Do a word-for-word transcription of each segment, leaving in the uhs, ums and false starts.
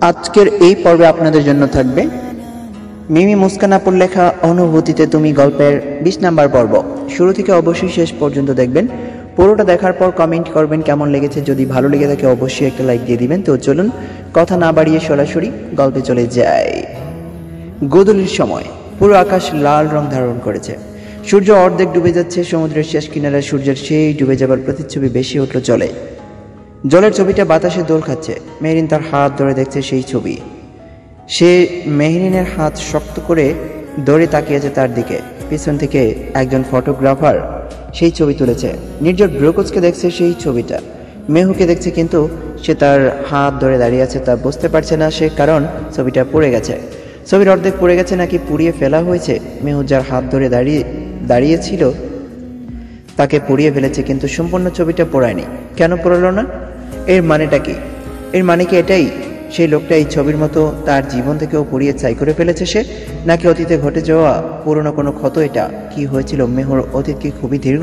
আজকের এই পর্বে আপনাদের জন্য থাকবে মিমি মুস্কান আপুর লেখা অনুভূতিতে তুমি গল্পের বিশ নাম্বার পর্ব। শুরু থেকে অবশ্যই শেষ পর্যন্ত দেখবেন। পুরোটা দেখার পর কমেন্ট করবেন কেমন লেগেছে। যদি ভালো লেগে থাকে অবশ্যই একটা লাইক দিয়ে দিবেন। তো চলুন কথা না বাড়িয়ে সরাসরি গল্পে চলে যাই। গোধূলির সময় পুরো আকাশ লাল রং ধারণ করেছে। সূর্য অর্ধেক ডুবে যাচ্ছে। সমুদ্রের শেষ কিনারায় সূর্যের সেই ডুবে যাবার প্রতিচ্ছবি বেশি উঠল চলে। জলের ছবিটা বাতাসে দোল খাচ্ছে। মেহরিন তার হাত ধরে দেখছে সেই ছবি। সে মেহরিনের হাত শক্ত করে ধরে তাকিয়েছে তার দিকে। পিছন থেকে একজন ফটোগ্রাফার সেই ছবি তুলেছে। নির্জর ব্রোকোজকে দেখছে সেই ছবিটা। মেহুকে দেখছে, কিন্তু সে তার হাত ধরে দাঁড়িয়ে আছে তা বুঝতে পারছে না সে, কারণ ছবিটা পড়ে গেছে। ছবির অর্ধেক পড়ে গেছে নাকি পুড়িয়ে ফেলা হয়েছে। মেহু যার হাত ধরে দাঁড়িয়ে দাঁড়িয়েছিল তাকে পুড়িয়ে ফেলেছে, কিন্তু সম্পূর্ণ ছবিটা পোড়ায়নি। কেন পোড়ালো না? এর মানেটা কি? এর মানে কি এটাই সেই লোকটা এই ছবির মতো তার জীবন থেকেও পুড়িয়ে ছাই করে ফেলেছে সে, নাকি অতীতে ঘটে যাওয়া পুরনো কোনো ক্ষত? এটা কি হয়েছিল? মেহুর অতীত কি খুবই দীর্ঘ?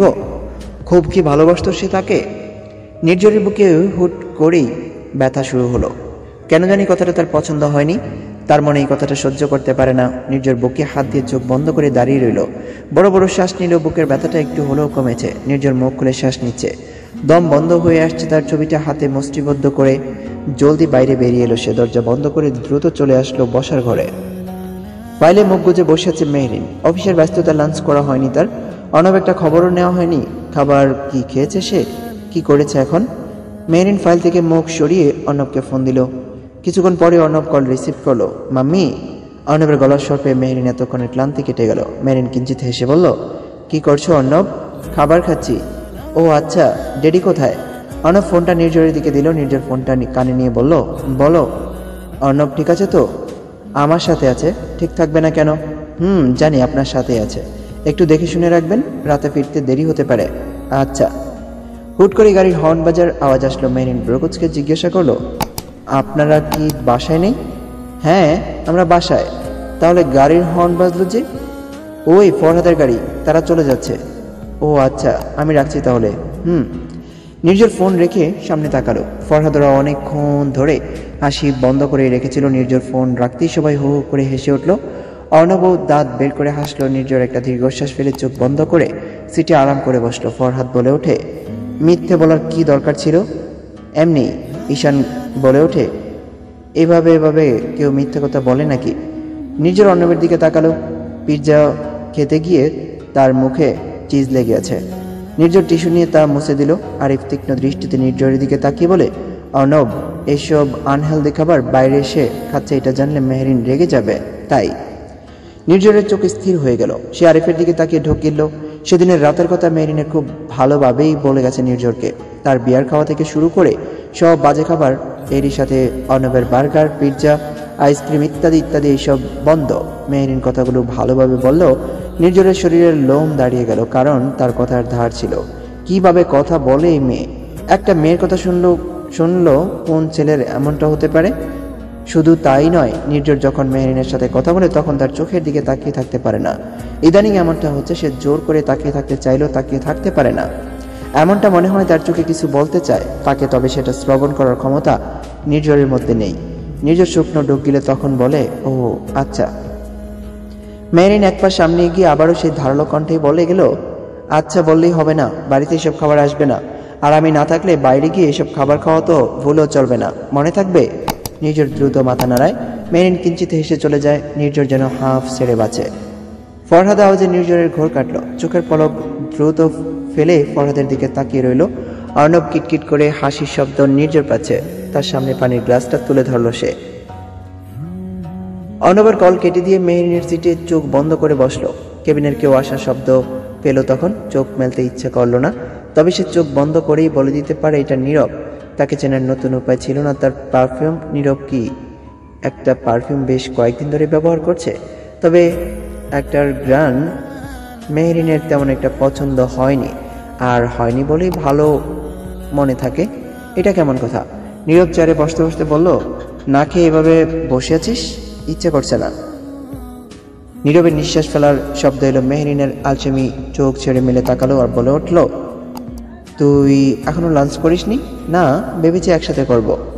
খুব কি ভালোবাসত সে তাকে? নির্জরের বুকে হুট করেই ব্যথা শুরু হলো। কেন জানি কথাটা তার পছন্দ হয়নি। তার মনে এই কথাটা সহ্য করতে পারে না। নির্জর বুকে হাত দিয়ে চোখ বন্ধ করে দাঁড়িয়ে রইল। বড় বড় শ্বাস নিল। বুকের ব্যথাটা একটু হলেও কমেছে। নির্জর মুখ খুলে শ্বাস নিচ্ছে। দম বন্ধ হয়ে আসছে তার। ছবিটা হাতে মুষ্টিবদ্ধ করে জলদি বাইরে বেরিয়ে এলো সে। দরজা বন্ধ করে দ্রুত চলে আসলো বসার ঘরে। ফাইলে মুখ গুজে বসে আছে মেহরিন। অফিসের ব্যস্ততা, লাঞ্চ করা হয়নি তার। অর্ণব একটা খবরও নেওয়া হয়নি। খাবার কি খেয়েছে সে? কি করেছে এখন? মেহরিন ফাইল থেকে মুখ সরিয়ে অর্ণবকে ফোন দিল। কিছুক্ষণ পরে অর্ণব কল রিসিভ করলো। মাম্মি। অর্ণবের গলার স্বর পেয়ে মেহরিন এতক্ষণে ক্লান্তি কেটে গেল। মেহরিন কিঞ্চিত হেসে বলল, কি করছো অর্ণব? খাবার খাচ্ছি। ও আচ্ছা, ডেডি কোথায়? অর্ণব ফোনটা নির্জরের দিকে দিল। নির্জর ফোনটা কানে নিয়ে বলল, বলো অর্ণব, ঠিক আছে তো? আমার সাথে আছে। ঠিক থাকবে না কেন? হুম জানি আপনার সাথে আছে। একটু দেখে শুনে রাখবেন, রাতে ফিরতে দেরি হতে পারে। আচ্ছা। হুট করে গাড়ির হর্ন বাজার আওয়াজ আসলো। মেহরিন ব্রোকোজকে জিজ্ঞাসা করলো, আপনারা কি বাসায় নেই? হ্যাঁ আমরা বাসায়। তাহলে গাড়ির হর্ন বাজলো যে? ওই ফরহাদের গাড়ি, তারা চলে যাচ্ছে। ও আচ্ছা, আমি রাখছি তাহলে। হুম। নির্জর ফোন রেখে সামনে তাকালো। ফরহাদরা অনেকক্ষণ ধরে হাসি বন্ধ করে রেখেছিল। নির্জর ফোন রাখতেই সবাই হু হু করে হেসে উঠল। অর্ণব দাঁত বের করে হাসলো। নির্জর একটা দীর্ঘশ্বাস ফেলে চোখ বন্ধ করে সিটে আরাম করে বসলো। ফরহাদ বলে ওঠে, মিথ্যে বলার কি দরকার ছিল? এমনি। ঈশান বলে ওঠে, এভাবে এভাবে কেউ মিথ্যে কথা বলে নাকি? নির্জর অর্ণবের দিকে তাকালো। পিৎজা খেতে গিয়ে তার মুখে চিজ লেগে আছে। নির্জর টিস্যু নিয়ে তা মুছে দিল। আরিফ তীক্ষ্ণ দৃষ্টিতে নির্জরের দিকে তাকিয়ে বলে, অর্ণব এইসব আনহেলদি খাবার বাইরে এসে খাচ্ছে, এটা জানলে মেহরিন রেগে যাবে। তাই নির্জরের চোখ স্থির হয়ে গেল। সে আরিফের দিকে তাকিয়ে ঢোক গেল। সেদিনের রাতের কথা মেহরিনের খুব ভালোভাবেই বলে গেছে নির্জরকে। তার বিয়ার খাওয়া থেকে শুরু করে সব বাজে খাবার, এরই সাথে অর্ণবের বার্গার, পিৎজা, আইসক্রিম ইত্যাদি ইত্যাদি এইসব বন্ধ। মেহরিন কথাগুলো ভালোভাবে বললেও নির্জরের শরীরের লোম দাঁড়িয়ে গেল, কারণ তার কথার ধার ছিল। কিভাবে কথা বলে এই মেয়ে! একটা মেয়ের কথা শুনলো শুনলো কোন ছেলের এমনটা হতে পারে? শুধু তাই নয়, নির্জর যখন মেহরিনের সাথে কথা বলে তখন তার চোখের দিকে তাকিয়ে থাকতে পারে না। ইদানিং এমনটা হচ্ছে, সে জোর করে তাকিয়ে থাকতে চাইলেও তাকিয়ে থাকতে পারে না। এমনটা মনে হয় তার চোখে কিছু বলতে চায় তাকে, তবে সেটা শ্রবণ করার ক্ষমতা নির্জরের মধ্যে নেই। নির্জর শুকনো ডুব গিলে তখন বলে, ও আচ্ছা। মেহরিন এক পা সামনে গিয়ে আবারও সেই ধারালো কণ্ঠেই বলে গেল, আচ্ছা বললেই হবে না, বাড়িতে এসব খাবার আসবে না। আর আমি না থাকলে বাইরে গিয়ে এসব খাবার খাওয়া তো ভুলেও চলবে না, মনে থাকবে? নির্জর দ্রুত মাথা নাড়ায়। মেহরিন কিঞ্চিত হেসে চলে যায়। নির্জর যেন হাফ ছেড়ে বাঁচে। ফরহাদ আওয়াজে নির্জরের ঘোর কাটল। চোখের পলক দ্রুত ফেলে ফরহাদের দিকে তাকিয়ে রইল। অর্ণব কিটকিট করে হাসির শব্দ নির্জর পাচ্ছে। তার সামনে পানির গ্লাসটা তুলে ধরল সে। অর্ণবের কল কেটে দিয়ে মেহরিনের সিটে চোখ বন্ধ করে বসলো। কেবিনের কেউ আসার শব্দ পেল তখন। চোখ মেলতে ইচ্ছে করলো না, তবে সে চোখ বন্ধ করেই বলে দিতে পারে এটা নীরব। তাকে চেনার নতুন উপায় ছিল না তার। পারফিউম। নীরব কি একটা পারফিউম বেশ কয়েকদিন ধরে ব্যবহার করছে, তবে একটার গ্রান মেহরিনের তেমন একটা পছন্দ হয়নি। আর হয়নি বলেই ভালো মনে থাকে, এটা কেমন কথা? নীরব চেয়ারে বসতে বসতে বলল, না খেয়ে এভাবে বসে আছিস? ইচ্ছে করছে না। নীরবের নিঃশ্বাস ফেলার শব্দ এলো। মেহরিনের আলসেমি চোখ ছেড়ে মেলে তাকালো আর বলে উঠল, তুই এখনো লাঞ্চ করিসনি? না, ভেবেছি একসাথে করব।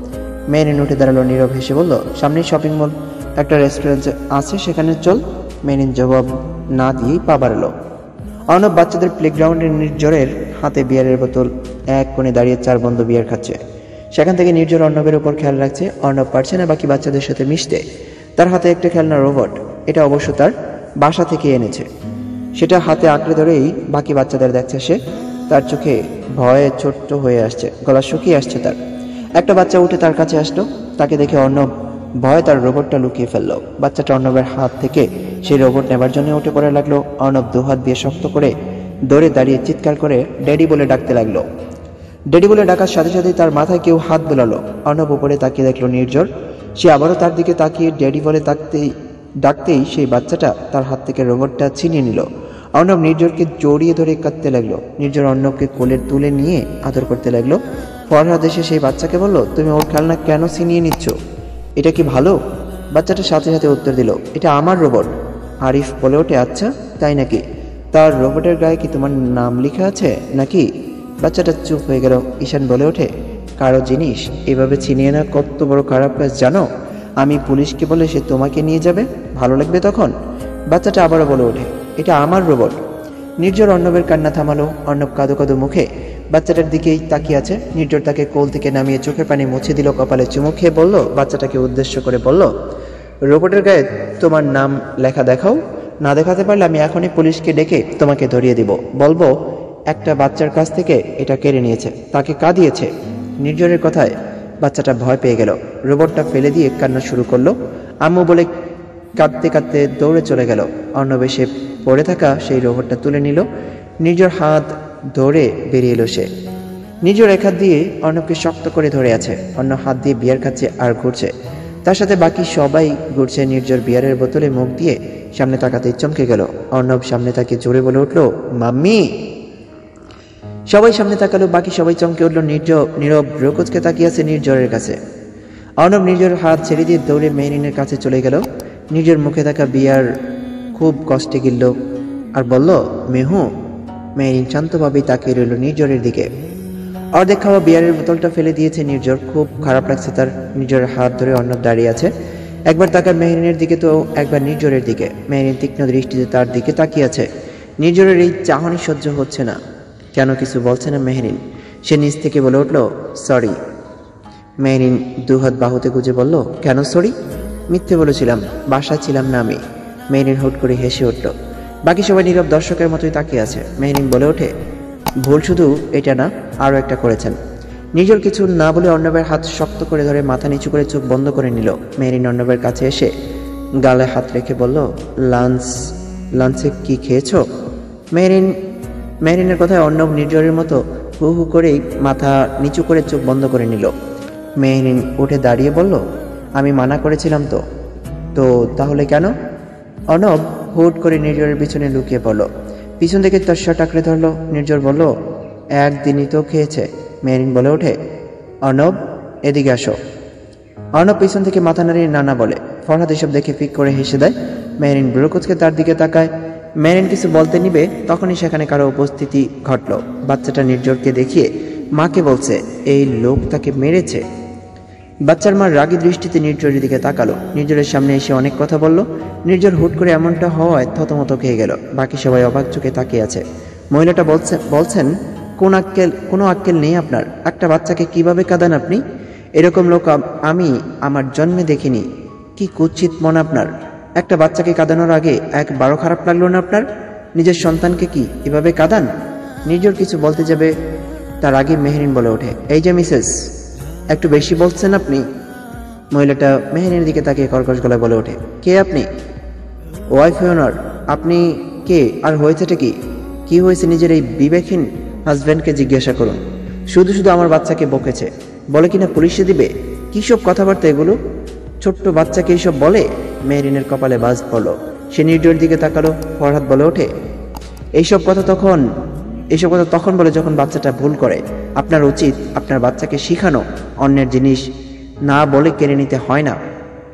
মেরিন উঠে দাঁড়ালো, নীরব হেসে বলল, সামনেই শপিং মল একটা রেস্টুরেন্ট আছে, সেখানে চল। মেরিন জবাব না দিয়েই পা বাড়ালো। অর্ণব বাচ্চাদের প্লেগ্রাউন্ডে নির্ঝরের হাতে বিয়ারের বোতল এক কোণে দাঁড়িয়ে চার বন্ধু বিয়ার খাচ্ছে। সেখান থেকে নির্ঝর অর্ণবের উপর খেয়াল রাখছে। অর্ণব পারছে না বাকি বাচ্চাদের সাথে মিশতে। তার হাতে একটা খেলনা রোবট, এটা অবশ্য তার বাসা থেকে এনেছে। সেটা হাতে আঁকড়ে ধরেই বাকি বাচ্চাদের দেখছে সে। তার চোখে ভয়ে ছোট্ট হয়ে আসছে, গলা শুকিয়ে আসছে তার। একটা বাচ্চা উঠে তার কাছে আসলো, তাকে দেখে অর্ণব ভয়ে তার রোবটটা লুকিয়ে ফেললো। বাচ্চাটা অর্ণবের হাত থেকে সেই রোবট নেবার জন্য উঠে পড়ে লাগলো। অর্ণব দুহাত দিয়ে শক্ত করে দৌড়ে দাঁড়িয়ে চিৎকার করে ড্যাডি বলে ডাকতে লাগলো। ড্যাডি বলে ডাকার সাথে সাথে তার মাথায় কেউ হাত বোলালো। অর্ণব উপরে তাকিয়ে দেখলো নির্ঝর। সে আবারও তার দিকে তাকিয়ে ড্যাডি বলে ডাকতেই ডাকতেই সেই বাচ্চাটা তার হাত থেকে রোবটটা ছিনিয়ে নিল। অর্ণব নির্ঝরকে জড়িয়ে ধরে কাঁদতে লাগলো। নির্ঝর অর্ণবকে কোলে তুলে নিয়ে আদর করতে লাগলো। ফরহাদ এসে সেই বাচ্চাকে বলল, তুমি ওর খেলনা কেন ছিনিয়ে নিচ্ছ? এটা কি ভালো? বাচ্চাটা সাথে সাথে উত্তর দিল, এটা আমার রোবট। আরিফ বলে ওঠে, আচ্ছা তাই নাকি? তার রোবটের গায়ে কি তোমার নাম লেখা আছে নাকি? বাচ্চাটা চুপ হয়ে গেল। ঈশান বলে ওঠে, কারো জিনিস এভাবে ছিনিয়ে না কত বড় খারাপ কাজ জানো? আমি পুলিশকে বলে সে তোমাকে নিয়ে যাবে, ভালো লাগবে তখন? বাচ্চাটা আবারও বলে ওঠে, এটা আমার রোবট। নির্ঝর অর্ণবের কান্না থামালো। অর্ণব কাঁদো কাঁদো মুখে বাচ্চাটার দিকেই তাকিয়ে আছে। নির্ঝর তাকে কোল থেকে নামিয়ে চোখের পানি মুছে দিল, কপালে চুমু খেয়ে বলল, বাচ্চাটাকে উদ্দেশ্য করে বলল, রোবটের গায়ে তোমার নাম লেখা দেখাও। না দেখাতে পারলে আমি এখনই পুলিশকে ডেকে তোমাকে ধরিয়ে দিব। বলবো একটা বাচ্চার কাছ থেকে এটা কেড়ে নিয়েছে, তাকে কাঁদিয়েছে। নির্ঝরের কথায় বাচ্চাটা ভয় পেয়ে গেল। রোবটটা ফেলে দিয়ে কান্না শুরু করলো। আম্মু বলে কাঁদতে কাঁদতে দৌড়ে চলে গেল। অর্ণব এসে পড়ে থাকা সেই রোবটটা তুলে নিল। নির্ঝর হাত ধরে বেরিয়ে এলো সে। নির্ঝর এক হাত দিয়ে অর্ণবকে শক্ত করে ধরে আছে, অন্য হাত দিয়ে বিয়ার খাচ্ছে আর ঘুরছে। তার সাথে বাকি সবাই ঘুরছে। নির্ঝর বিয়ারের বোতলে মুখ দিয়ে সামনে তাকাতেই চমকে গেল। অর্ণব সামনে তাকে জোরে বলে উঠল, মাম্মি। সবাই সামনে তাকালো, বাকি সবাই চমকে উঠল। নির্ঝর নীরব রোকজকে তাকিয়ে আছে নির্ঝরের কাছে। অর্ণব নির্ঝরের হাত ছেড়ে দিয়ে দৌড়ে মেরিনের কাছে চলে গেল। নির্ঝর মুখে থাকা বিয়ার খুব কষ্টে গিলল আর বলল, মেহু। মেরিন শান্তভাবেই তাকিয়ে রইল নির্ঝরের দিকে। অর্ধেক খাওয়া বিয়ারের বোতলটা ফেলে দিয়েছে নির্ঝর। খুব খারাপ লাগছে তার। নির্ঝরের হাত ধরে অর্ণব দাঁড়িয়ে আছে। একবার তাকায় মেহরিনের দিকে তো একবার নির্ঝরের দিকে। মেহরিন তীক্ষ্ণ দৃষ্টিতে তার দিকে তাকিয়ে আছে। নির্ঝরের এই চাহনি সহ্য হচ্ছে না। কেন কিছু বলছে না মেহরিন। সে নিজ থেকে বলে উঠল, সরি। মেহরিন দুহাত বাহুতে গুজে বলল, কেন সরি? মিথ্যে বলেছিলাম, বাসায় ছিলাম না আমি। মেহরিন হুট করে হেসে উঠল। বাকি সবাই নীরব দর্শকের মতোই তাকিয়ে আছে। মেহরিন বলে ওঠে, ভুল শুধু এটা না, আরও একটা করেছেন। নির্ঝর কিছু না বলে অর্ণবের হাত শক্ত করে ধরে মাথা নিচু করে চোখ বন্ধ করে নিল। মেহরিন অর্ণবের কাছে এসে গালে হাত রেখে বলল, লাঞ্চ লাঞ্চে কি খেয়েছো? মেহরিন মেহরিনের কথায় অর্ণব নির্ঝরের মতো হু হু করেই মাথা নিচু করে চোখ বন্ধ করে নিল। মেহরিন উঠে দাঁড়িয়ে বলল, আমি মানা করেছিলাম তো। তো তাহলে কেন? অর্ণব হুট করে নির্ঝরের পিছনে লুকিয়ে পড়ল। পিছন থেকে তার শার্ট আঁকড়ে ধরল। নির্ঝর বলল, একদিনই তো খেয়েছে। মেহরিন বলে ওঠে, অর্ণব এদিকে আসো। অর্ণব পিছন থেকে মাথা নাড়িয়ে নানা বলে। ফরহাদ এসব দেখে ফিক করে হেসে দেয়। মেহরিন ব্রুকোচকে তার দিকে তাকায়। মেহরিন কিছু বলতে নিবে, তখনই সেখানে কারো উপস্থিতি ঘটল। বাচ্চাটা নির্ঝরকে দেখিয়ে মাকে বলছে, এই লোক তাকে মেরেছে। বাচ্চার মা রাগী দৃষ্টিতে নির্ঝরের দিকে তাকালো। নির্ঝরের সামনে এসে অনেক কথা বলল। নির্ঝর হুট করে এমনটা হওয়ায় থতমত খেয়ে গেল। বাকি সবাই অবাক চোখে তাকিয়ে আছে। মহিলাটা বলছে বলছেন কোন আক্কেল কোনো আক্কেল নেই আপনার? একটা বাচ্চাকে কিভাবে কাঁদান আপনি? এরকম লোক আমি আমার জন্মে দেখিনি। কি কুৎসিত মন আপনার! একটা বাচ্চাকে কাঁদানোর আগে একবারও খারাপ লাগলো না আপনার? নিজের সন্তানকে কি এভাবে কাঁদান? নির্ঝর কিছু বলতে যাবে, তার আগে মেহরিন বলে ওঠে, এই যে মিসেস, একটু বেশি বলছেন আপনি। মহিলাটা মেহরিনের দিকে তাকিয়ে কর্কশ গলায় বলে ওঠে, কে আপনি? ওয়াইফ ওনার। আপনি কে আর হয়েছেটা কি? কি হয়েছে নিজের এই বিবেকহীন হাজব্যান্ডকে জিজ্ঞাসা করুন। শুধু শুধু আমার বাচ্চাকে বকেছে, বলে কিনা পুলিশে দিবে। কী সব কথাবার্তা এগুলো? ছোট্ট বাচ্চাকে এইসব বলে? মেহরিনের কপালে বাজ পড়ল। সে নির্ঝরের দিকে তাকালো। ফরহাদ বলে ওঠে, এইসব কথা তখন এইসব কথা তখন বলে যখন বাচ্চাটা ভুল করে। আপনার উচিত আপনার বাচ্চাকে শিখানো, অন্যের জিনিস না বলে কেড়ে নিতে হয় না।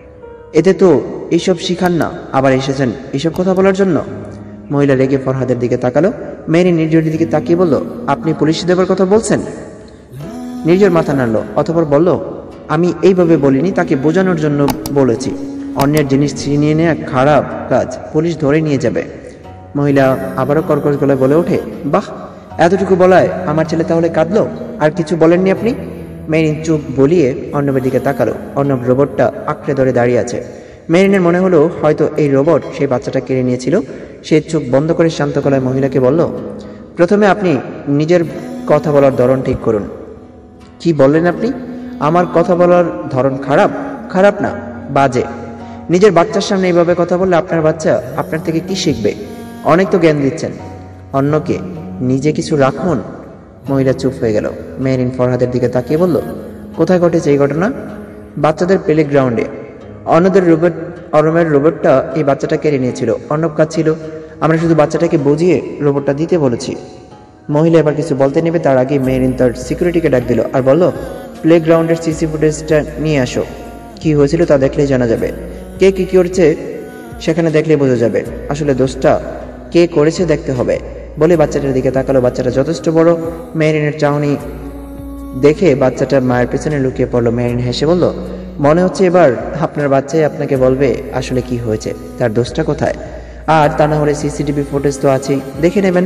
এতে তো এইসব শিখান না, আবার এসেছেন এইসব কথা বলার জন্য। মহিলা রেগে ফরহাদের দিকে তাকালো। মেহরিন নির্ঝরের দিকে তাকিয়ে বলল, আপনি পুলিশে দেবার কথা বলছেন? নির্ঝর মাথা নাড়ল, অতঃপর বলল, আমি এইভাবে বলিনি, তাকে বোঝানোর জন্য বলেছি। অন্যের জিনিস ছিনিয়ে নেওয়া খারাপ কাজ, পুলিশ ধরে নিয়ে যাবে। মহিলা আবারও কর্কশ গলায় বলে ওঠে, বাহ, এতটুকু বলায় আমার ছেলে তাহলে কাঁদলো? আর কিছু বলেননি আপনি? মেরিন চোখ বলিয়ে অর্ণবের দিকে তাকালো। অর্ণব রোবটটা আঁকড়ে ধরে দাঁড়িয়ে আছে। মেরিনের মনে হলো হয়তো এই রোবট সেই বাচ্চাটা কেড়ে নিয়েছিল। সে চোখ বন্ধ করে শান্ত গলায় মহিলাকে বলল, প্রথমে আপনি নিজের কথা বলার ধরন ঠিক করুন। কি বললেন আপনি? আমার কথা বলার ধরন খারাপ? খারাপ না, বাজে। নিজের বাচ্চার সামনে এইভাবে কথা বললে আপনার বাচ্চা আপনার থেকে কি শিখবে? অনেক তো জ্ঞান দিচ্ছেন অন্যকে, নিজে কিছু রাখুন। মহিলা চুপ হয়ে গেল। মেরিন ফরহাদের দিকে তাকিয়ে বলল, কোথায় ঘটেছে এই ঘটনা? বাচ্চাদের প্লে গ্রাউন্ডে। অন্যদের রোবট অরমের রোবটটা এই বাচ্চাটা কেড়ে নিয়েছিল। অর্ণব কাঁদছিল। আমরা শুধু বাচ্চাটাকে বুঝিয়ে রোবটটা দিতে বলেছি। মহিলা এবার কিছু বলতে নেবে তার আগে মেরিন তার সিকিউরিটিকে ডাক দিল আর বলল, প্লে গ্রাউন্ডের সিসি ফুটেজটা নিয়ে আসো। কি হয়েছিল তা দেখলেই জানা যাবে। কে কি করেছে সেখানে দেখলেই বোঝা যাবে। আসলে দোষটা কে করেছে দেখতে হবে। বলে বাচ্চাটার দিকে তাকালো। বাচ্চাটা যথেষ্ট বড়। মেরিনের চাহনি দেখে বাচ্চাটা মায়ের পেছনে লুকিয়ে পড়লো। মেরিন হেসে বলল, মনে হচ্ছে এবার আপনার বাচ্চাই আপনাকে বলবে আসলে কি হয়েছে, তার দোষটা কোথায়। আর তা না হলে সিসিটিভি ফুটেজ তো আছেই, দেখে নেবেন।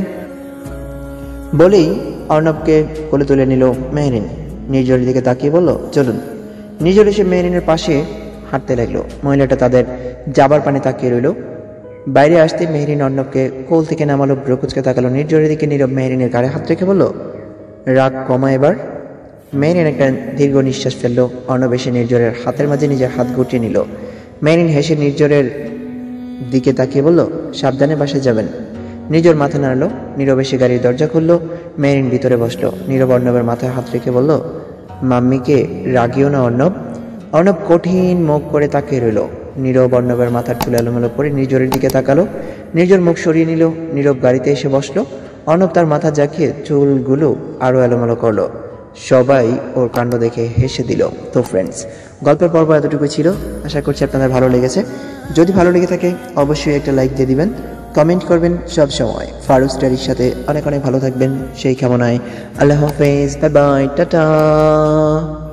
বলেই অর্ণবকে কোলে তুলে নিল মেহরিন। নির্জরের দিকে তাকিয়ে বলল, চলুন। নির্জর এসে মেহরিনের পাশে হাঁটতে লাগলো। মহিলাটা তাদের যাবার পানে তাকিয়ে রইল। বাইরে আসতে মেহরিন অর্ণবকে কোল থেকে নামালো, ব্রকুচকে তাকালো নির্জরের দিকে। নীরব মেহরিনের গায়ে হাত রেখে বলল, রাগ কমা এবার। মেহরিন একটা দীর্ঘ নিঃশ্বাস ফেললো। অর্ণব এসে নির্জরের হাতের মাঝে নিজের হাত গুটিয়ে নিল। মেহরিন হেসে নির্জরের দিকে তাকিয়ে বলল, সাবধানে বাসায় যাবেন। নির্জর মাথা নাড়লো। নীরব এসে গাড়ির দরজা খুললো। মেহরিন ভিতরে বসলো। নীরব অর্ণবের মাথায় হাত রেখে বলল, মাম্মিকে রাগিও না অর্ণব। অর্ণব কঠিন মুখ করে তাকিয়ে রইল। নীরব অর্ণবের মাথার চুল এলোমেলো করে নির্জরের দিকে তাকালো। নির্জর মুখ সরিয়ে নিল। নীরব গাড়িতে এসে বসলো। অর্ণব তার মাথা জাকিয়ে চুলগুলো আরও এলোমেলো করলো। সবাই ওর কাণ্ড দেখে হেসে দিল। তো ফ্রেন্ডস, গল্পের পর্ব এতটুকু ছিল। আশা করছি আপনাদের ভালো লেগেছে। যদি ভালো লেগে থাকে অবশ্যই একটা লাইক দিয়ে দিবেন, কমেন্ট করবেন। সব সময় ফারুক স্টাডির সাথে অনেক অনেক ভালো থাকবেন সেই কামনায়। আল্লাহ হাফেজ, বাই বাই, টাটা।